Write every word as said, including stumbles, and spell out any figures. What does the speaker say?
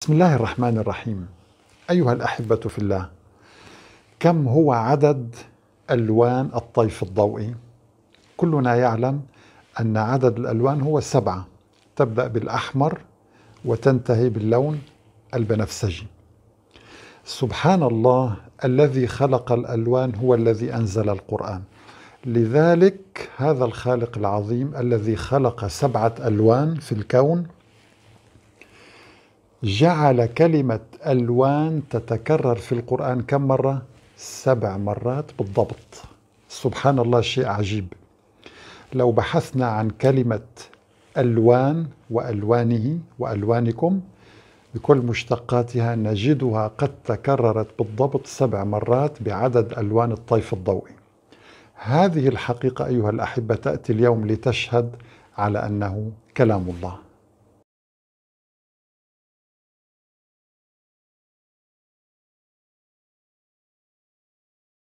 بسم الله الرحمن الرحيم. أيها الأحبة في الله، كم هو عدد ألوان الطيف الضوئي؟ كلنا يعلم أن عدد الألوان هو سبعة، تبدأ بالأحمر وتنتهي باللون البنفسجي. سبحان الله، الذي خلق الألوان هو الذي أنزل القرآن. لذلك هذا الخالق العظيم الذي خلق سبعة ألوان في الكون جعل كلمة ألوان تتكرر في القرآن كم مرة؟ سبع مرات بالضبط. سبحان الله، شيء عجيب. لو بحثنا عن كلمة ألوان وألوانه وألوانكم بكل مشتقاتها نجدها قد تكررت بالضبط سبع مرات بعدد ألوان الطيف الضوئي. هذه الحقيقة أيها الأحبة تأتي اليوم لتشهد على أنه كلام الله.